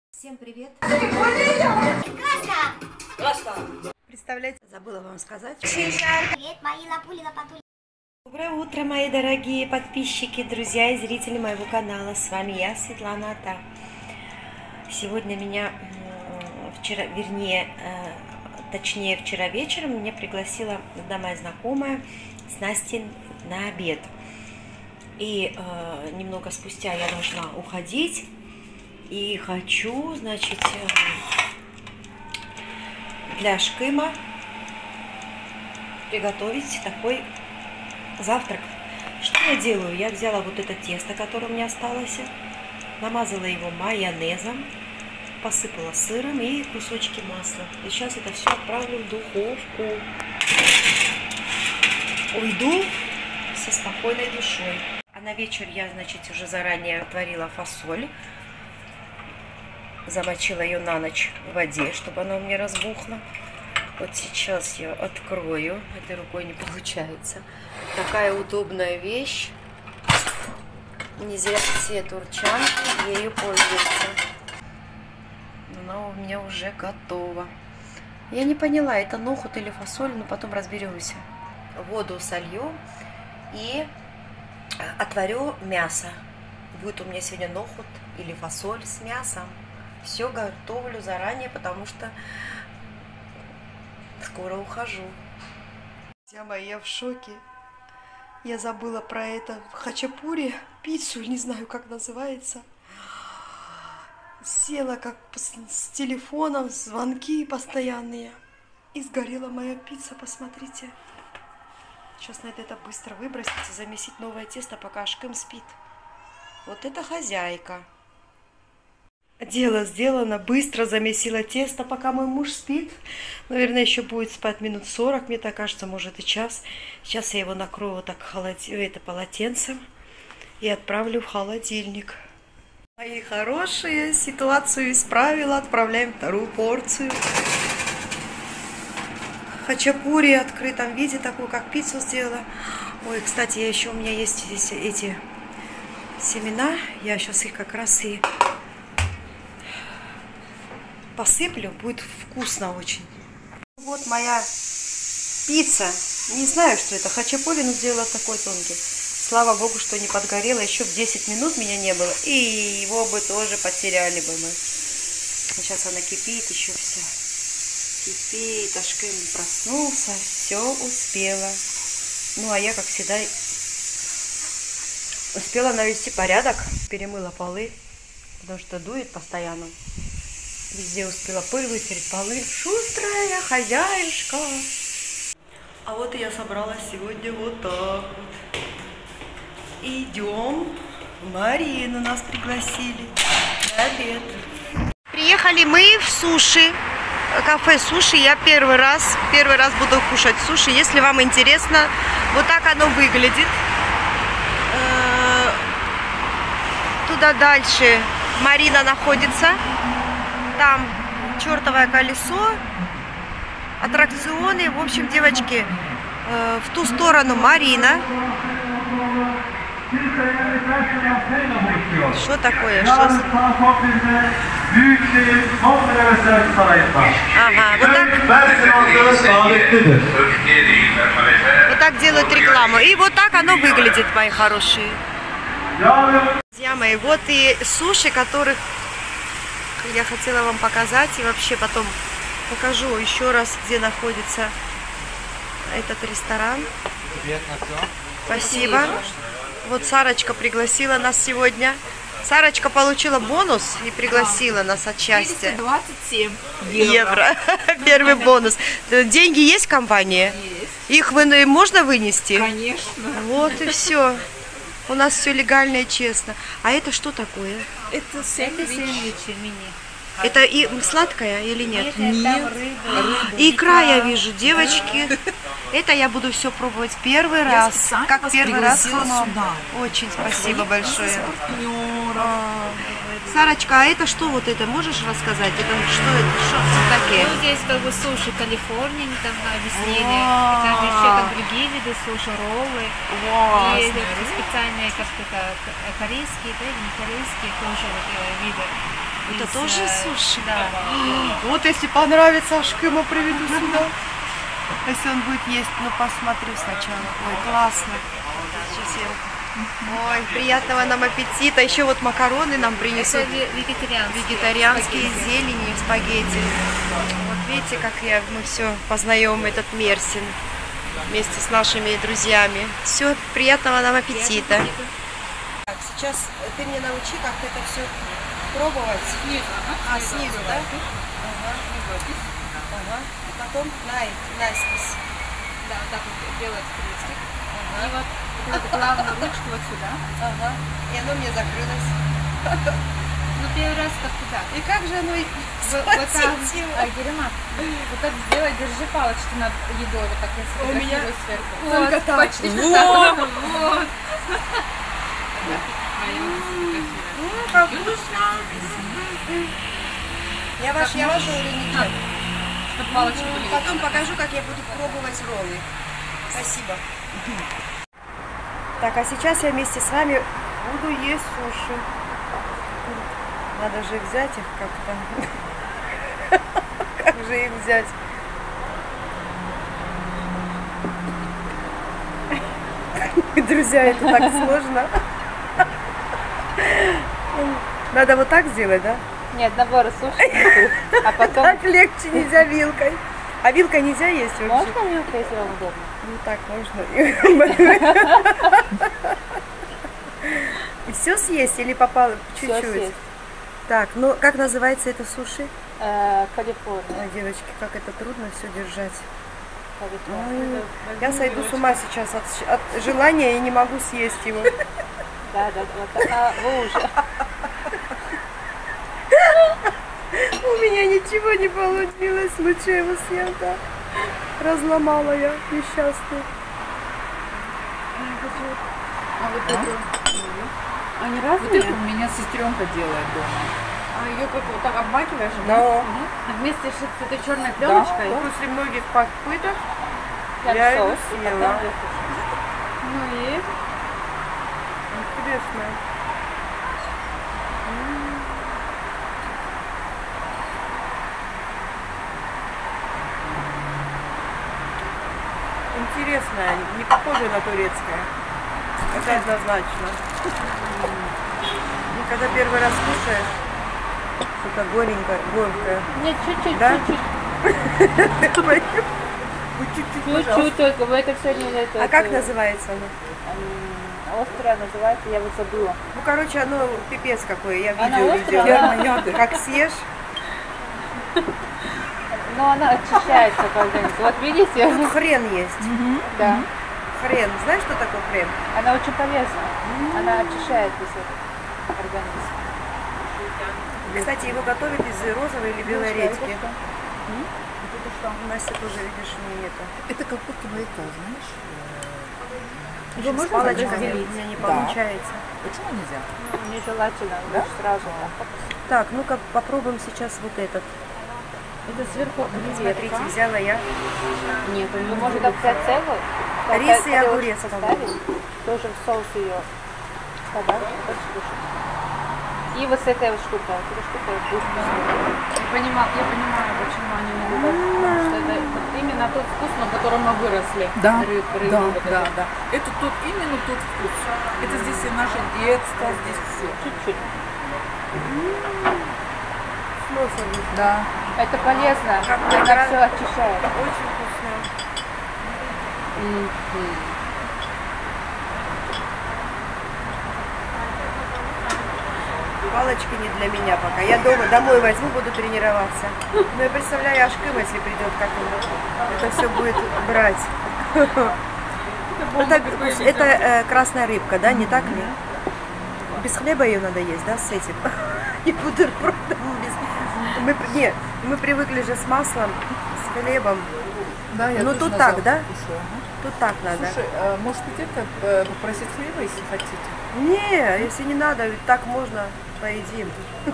Всем привет! Красная! Представляете, забыла вам сказать. Привет, мои лапули-лопатули. Доброе утро, мои дорогие подписчики, друзья и зрители моего канала. С вами я, Светлана Ата. Сегодня меня, точнее вчера вечером, меня пригласила одна моя знакомая с Настей на обед. И немного спустя я должна уходить. И хочу, значит, для Шкыма приготовить такой завтрак. Что я делаю? Я взяла вот это тесто, которое у меня осталось, намазала его майонезом, посыпала сыром и кусочки масла. И сейчас это все отправлю в духовку. Уйду со спокойной душой. А на вечер я, значит, уже заранее отварила фасоль. Замочила ее на ночь в воде, чтобы она у меня разбухла. Вот сейчас я открою. Этой рукой не получается. Такая удобная вещь. Не зря все турчанки ею пользуются. Она у меня уже готова. Я не поняла, это нохут или фасоль, но потом разберемся. Воду солью и отварю мясо. Будет у меня сегодня нохут или фасоль с мясом. Все готовлю заранее, потому что скоро ухожу. Друзья мои, я в шоке. Я забыла про это хачапури, пиццу, не знаю, как называется. Села как с телефоном, звонки постоянные. И сгорела моя пицца, посмотрите. Сейчас надо это быстро выбросить и замесить новое тесто, пока Шкым спит. Вот это хозяйка. Дело сделано, быстро замесила тесто, пока мой муж спит. Наверное, еще будет спать минут 40, мне так кажется, может и час. Сейчас я его накрою вот так полотенцем и отправлю в холодильник. Мои хорошие, ситуацию исправила, отправляем вторую порцию. Хачапури в открытом виде, такую как пиццу сделала. Ой, кстати, у меня есть здесь эти семена, я сейчас их как раз и посыплю, будет вкусно очень. Вот моя пицца. Не знаю, что это. Хачапури, но сделала такой тонкий. Слава богу, что не подгорело. Еще в 10 минут меня не было. И его бы тоже потеряли бы мы. Сейчас она кипит, еще все. Кипит. Ашкым проснулся. Все успела. Ну, а я, как всегда, успела навести порядок. Перемыла полы, потому что дует постоянно. Везде успела пыль вытереть, полы. Шустрая хозяюшка. А вот и я собралась сегодня вот так вот. Идем. Марину нас пригласили на обед. Приехали мы в суши. Кафе суши. Я первый раз буду кушать суши. Если вам интересно, вот так оно выглядит. Туда дальше Марина находится. Там чертовое колесо, аттракционы. В общем, девочки, в ту сторону Марина. Что такое? Ага, вот так делают рекламу. И вот так оно выглядит, мои хорошие. Друзья мои, вот и суши, которых я хотела вам показать, и вообще потом покажу еще раз, где находится этот ресторан. Спасибо. Вот Сарочка пригласила нас сегодня. Сарочка получила бонус и пригласила нас отчасти. 427 евро. Первый бонус. Деньги есть в компании? Есть. Их можно вынести? Конечно. Вот и все. У нас все легально и честно. А это что такое? Это сэндвичи мини. Это и сладкое или нет? Нет. Икра я вижу, девочки. Это я буду все пробовать первый раз. Как первый раз. Сюда. Очень спасибо большое. Сарочка, а это что вот это? Можешь рассказать? Это что такие? Ну, здесь как бы суши Калифорния, они там объяснили. Там еще как другие виды суши, роллы. И специальные, как это, корейские, да, или не корейские тоже вот, виды. Это из, тоже суши? Да. Вот если понравится, Ашкыма приведу сюда. Если он будет есть, ну посмотрю сначала. Ой, классно. Сейчас я... Ой, приятного нам аппетита. Еще вот макароны нам Это принесут. вегетарианские. Вегетарианские зелени, спагетти. Вот видите, как мы все познаем этот Мерсин вместе с нашими друзьями. Все, приятного нам аппетита. Так, сейчас ты мне научи, как это все пробовать. Снизу, А, снизу, да? Ага. Ага. И потом наискось. Да, вот так вот делать крестик. Ага. И вот эту главную ручку вот сюда. Ага. И оно мне закрылось. Ну, первый раз как туда. И как же оно Вот так, Герема, вот так сделай, держи палочку над едой, вот так я сфотографирую сверху. только Вот, так. почти Вот. что так. Вот. Как вкусно. Я вашу или нет? Чтобы палочки были. Потом покажу, как я буду пробовать роллы. Спасибо. Так, а сейчас я вместе с вами буду есть суши. Надо же взять их как-то. Как же их взять? Друзья, это так сложно. Надо вот так сделать, да? Нет, наоборот, суши, а потом... Так легче, нельзя вилкой. А вилкой нельзя есть вообще? Можно вилкой, если вам удобно? Ну так можно. И все съесть или попало Всё чуть-чуть? съесть. Так, ну как называется это суши? Калифорния. Ой, девочки, как это трудно все держать. Калифорния. Ой, я сойду с ума сейчас от желания и не могу съесть его. Да, вот так. А вы уже. У меня ничего не получилось, лучше его съем, да. Разломала я, несчастный. А вот это, Они вот разные? это у меня сестренка делает дома. А ее как вот так обмакиваешь? Но Вместе с этой черной пленочкой? после многих попыток Прям я его соус, и съела. потом ее Ну и? Интересно. Интересное, не похоже на турецкое. Это однозначно. И когда первый раз кушаешь, что-то горенькое, горькое. Нет, чуть-чуть, Да? чуть-чуть. Чуть-чуть, пожалуйста. Чуть-чуть только, вы это все не это. А как называется оно? Острая называется, я вот забыла. Ну, короче, оно пипец какое, я Она видео острая, видела. да? Как съешь. Но она очищается по организму. Вот видите? Тут хрен есть. Да. Хрен. Знаешь, что такое хрен? Она очень полезна. Она очищает весь этот организм. Кстати, его готовят из розовой или белой редьки. Настя тоже, видишь, не это. Это как будто байка, знаешь? Его можно с палочками у меня не Да. получается. Почему нельзя? Нежелательно, Да? лучше сразу. Так, ну-ка попробуем сейчас вот этот. Это сверху Смотрите, взяла я. Нет, вы можете взять целую. Рис и тарелочку огурец, поставить, тоже в соус ее подать, скушать. И вот с этой вот штукой, вот эта штука вкусная. Я понимаю, почему они не любят. Потому что это вот именно тот вкус, на котором мы выросли. Да, Рыбу да, вот эту. да, да. Это тот, именно тот вкус. Это здесь и наше детство, здесь все. Чуть-чуть. С носом. Да. Это полезно, Как она награда. все очищает. Очень вкусно. Палочки не для меня пока. Я домой возьму, буду тренироваться. Ну я представляю Ашкым, если придет, как он это все будет брать. Это красная рыбка, да, не так ли? Без хлеба ее надо есть, да, с этим? И бутербродом без... Мы привыкли же с маслом, с хлебом. Да, я Ну, тоже тут на так, завтрак да? кушаю. Ага. Тут так надо. Слушай, может где-то попросить хлеба, если хотите? Не, если не надо, ведь так можно, поедим.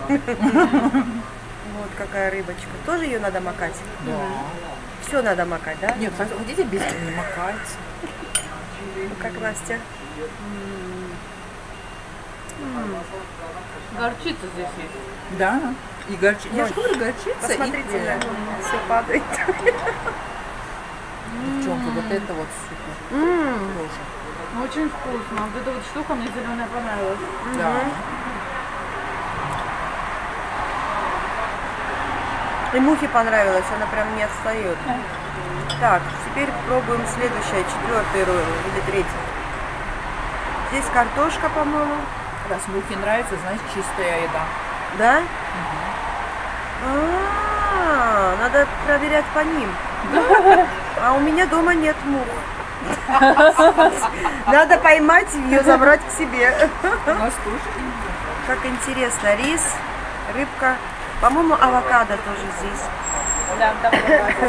Вот какая рыбочка. Тоже ее надо макать? Да. Все надо макать, да? Нет, хотите без не макать. Как Настя? Горчица здесь есть. Да. И горчица. Я же говорю, горчица. Посмотрите, и все падает. девчонки, вот это вот супер. Тоже. Очень вкусно. Вот эта вот штука мне зеленая понравилась. Да. И мухе понравилось, она прям не отстает. Так, теперь пробуем следующее, 4-й ройл или 3-й. Здесь картошка, по-моему. Раз мухе нравится, значит чистая еда. Да? Надо проверять по ним. А у меня дома нет мух. Надо поймать ее, забрать к себе. У нас тоже. Как интересно, рис, рыбка. По-моему, авокадо тоже здесь. Да, там авокадо.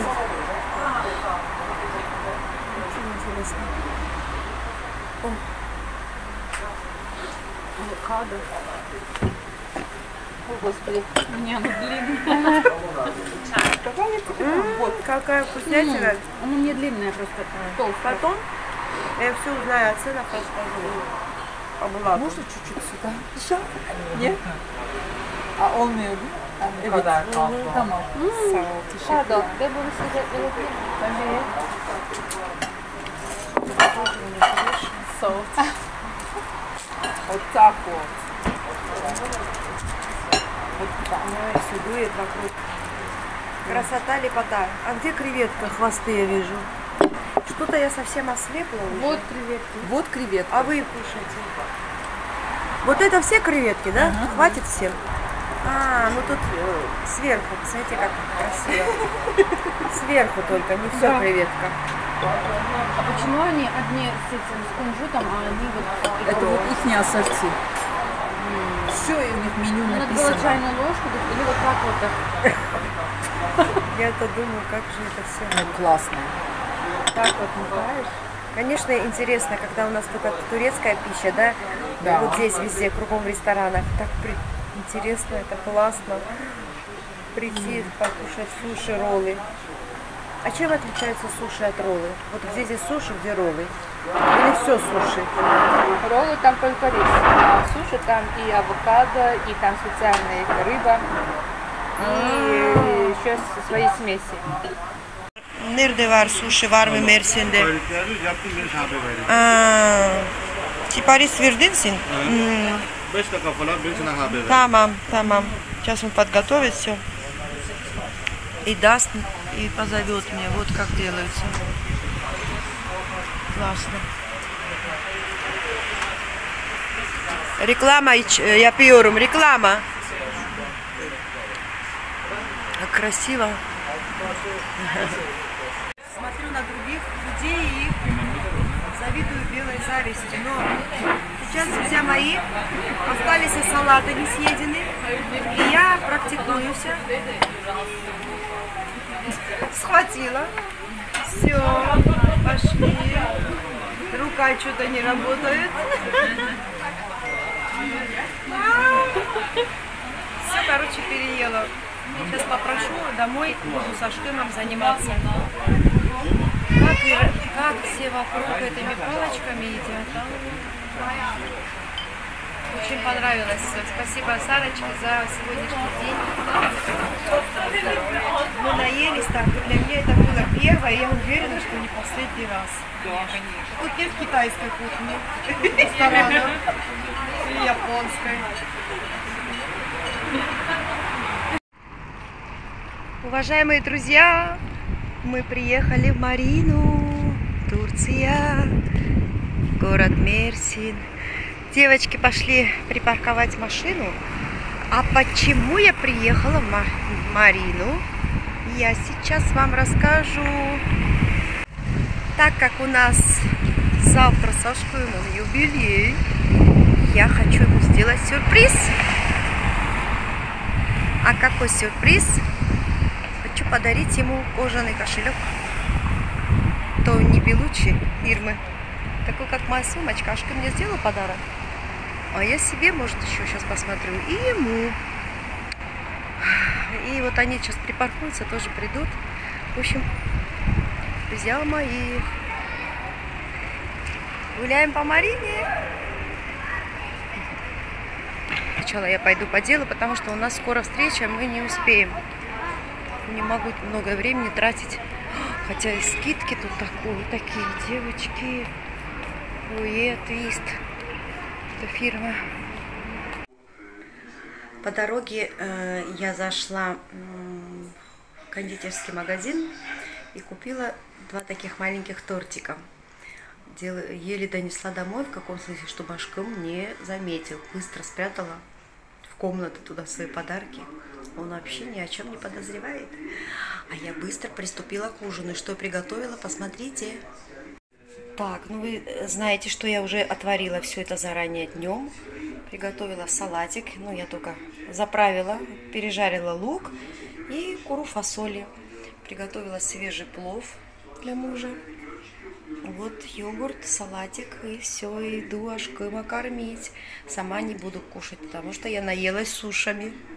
Очень интересно. Авокадо. О, господи. Не, ну длинная. Вот какая вкуснятина. Она не длинная, просто толстая. Потом я все узнаю о ценах, расскажу. По блату. Можно чуть-чуть сюда? Еще? Нет? А olmuyor bu. Evet. Kadar kaldı. Tamam. Sağ ol. Teşekkür Pardon, ben bunu size verebilir miyim? Soğut. Вот так вот. Вот так. Ой, все дует вокруг. Красота, лепота. А где креветка? Хвосты я вижу. Что-то я совсем ослепла уже. Вот креветки. Вот креветка. А вы кушаете? Вот это все креветки, да? Хватит всем? А, ну тут сверху, посмотрите, как красиво. Сверху только, не все Да. креветка. А почему они одни с этим, с кунжутом, а они вот... Это вот их ассорти. Все, и у них меню Надо было написано. чайную ложку или вот так вот так. Я-то думаю, как же это все. Ну, классно. Так вот махаешь. Конечно, интересно, когда у нас только турецкая пища, да? Да. Вот здесь везде, кругом в ресторанах. Так интересно, это классно. Прийти, покушать суши, роллы. А чем отличаются суши от роллы? Вот где здесь суши, где роллы? Или все суши? Роллы там только рис, а суши там и авокадо, и там специальная рыба, и еще свои смеси. Nerede var sushi, var mı Mersin'de? Sipariş verdin sen? 5 dakika falan ben sana haber veririm. Tamam, tamam. Сейчас он подготовит все. И даст, и позовет меня. Вот как делается. Классно. Реклама yapıyorum. Реклама. Как красиво. Смотрю на других людей и завидую белой зависти. Но сейчас, друзья мои, остались и салаты не съедены. И я практикуюсь. Схватила. Все, пошли. Рука что-то не работает. Все, короче, переела. Сейчас попрошу домой, буду со Шкемом заниматься. Как все вокруг этими палочками едят. Очень понравилось все. Спасибо, Сарочке, за сегодняшний день. Мы наелись так. Для меня это было первое. Я уверена, что не последний раз. Да, конечно. Тут нет китайской кухни, ресторана и японской. Уважаемые друзья, мы приехали в Марину, Турция, город Мерсин. Девочки пошли припарковать машину. А почему я приехала в Марину, я сейчас вам расскажу. Так как у нас завтра со Шкемом юбилей, я хочу ему сделать сюрприз. А какой сюрприз? Хочу подарить ему кожаный кошелек Тони Белучи фирмы. Такой, как моя сумочка. Ашка мне сделала подарок. А я себе, может, еще сейчас посмотрю. И ему. И вот они сейчас припаркуются, тоже придут. В общем, друзья мои, гуляем по Марине. сначала я пойду по делу, потому что у нас скоро встреча, мы не успеем. Не могу много времени тратить. Хотя и скидки тут такие девочки. Ой, Твист. Это фирма. По дороге я зашла в кондитерский магазин и купила 2 таких маленьких тортика. Еле донесла домой, в каком смысле, чтобы Ашкым не заметил. Быстро спрятала в комнату туда свои подарки. Он вообще ни о чем не подозревает. А я быстро приступила к ужину. И что я приготовила, посмотрите. Так, ну вы знаете, что я уже отварила все это заранее днем. Приготовила салатик. Ну, я только заправила, пережарила лук и куру фасоли. Приготовила свежий плов для мужа. Вот йогурт, салатик, и все, иду Ашкыма кормить. Сама не буду кушать, потому что я наелась сушами.